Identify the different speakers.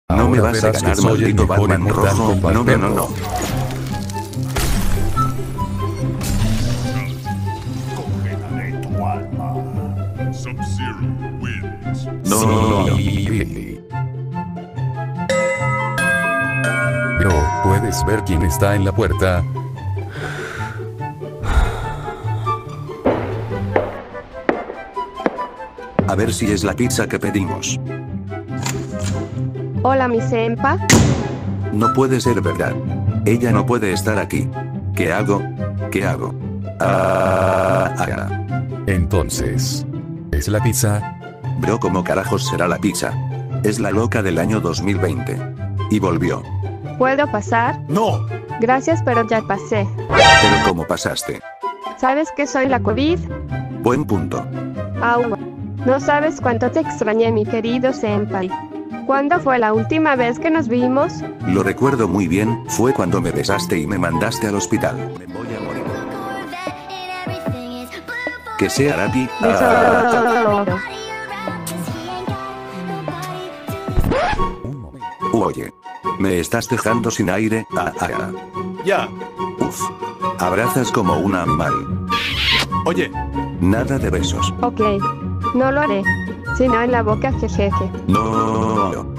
Speaker 1: No me
Speaker 2: Ahora
Speaker 1: vas a
Speaker 2: verás que
Speaker 1: ganar,
Speaker 2: soy el
Speaker 1: maldito
Speaker 2: mejor
Speaker 1: Batman
Speaker 2: Inmortal
Speaker 1: rojo.
Speaker 2: Kombat
Speaker 1: No, no, no,
Speaker 2: perro.
Speaker 1: no.
Speaker 3: Congelaré tu alma. Sub-Zero wins.
Speaker 1: No, no, no, no.
Speaker 2: Sí. Bro, ¿puedes ver quién está en la puerta?
Speaker 1: A ver si es la pizza que pedimos.
Speaker 4: Hola, mi senpa.
Speaker 1: No puede ser verdad. Ella no puede estar aquí. ¿Qué hago? ¿Qué hago? Ah.
Speaker 2: Entonces, ¿es la pizza?
Speaker 1: Bro, ¿cómo carajos será la pizza? Es la loca del año 2020. Y volvió.
Speaker 4: ¿Puedo pasar?
Speaker 3: ¡No!
Speaker 4: Gracias, pero ya pasé.
Speaker 1: Pero ¿cómo pasaste?
Speaker 4: ¿Sabes que soy la COVID?
Speaker 1: Buen punto.
Speaker 4: Au. No sabes cuánto te extrañé, mi querido senpai. ¿Cuándo fue la última vez que nos vimos?
Speaker 1: Lo recuerdo muy bien, fue cuando me besaste y me mandaste al hospital. Me voy a morir. Que sea Araki.
Speaker 4: Beso.
Speaker 2: Un momento.
Speaker 1: Oye. Me estás dejando sin aire.
Speaker 3: Ya.
Speaker 1: Uf. Abrazas como un animal.
Speaker 3: Oye,
Speaker 1: Nada de besos.
Speaker 4: Ok. No lo haré. Sino en la boca, jejeje.
Speaker 1: No.